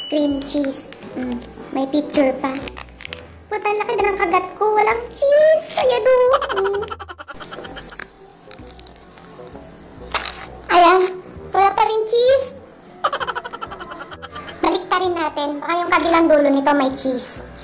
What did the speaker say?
cream cheese. May picture pa. Puta, laki na ng kagat ko. Walang cheese. Ayan o. Ayan. Wala pa rin cheese. Baliktarin natin. Baka yung kabilang dulo nito may cheese.